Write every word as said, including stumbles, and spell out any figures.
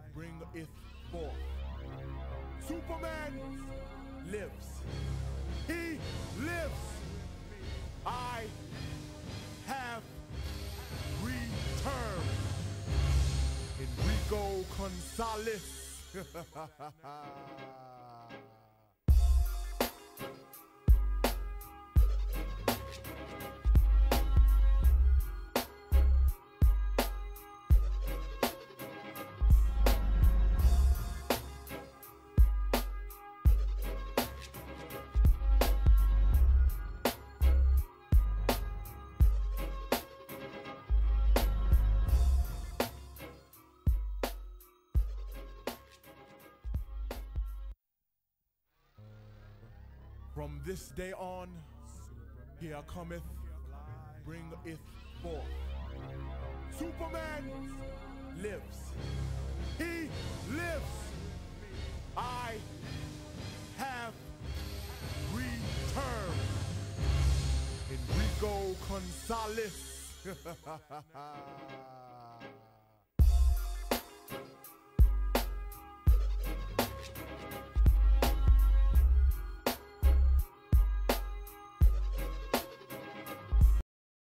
bringeth forth. Superman lives. He lives. I have returned. Enrico Gonzalez. From this day on, here cometh, bringeth forth. Superman lives. He lives. I have returned. Enrico Gonzalez.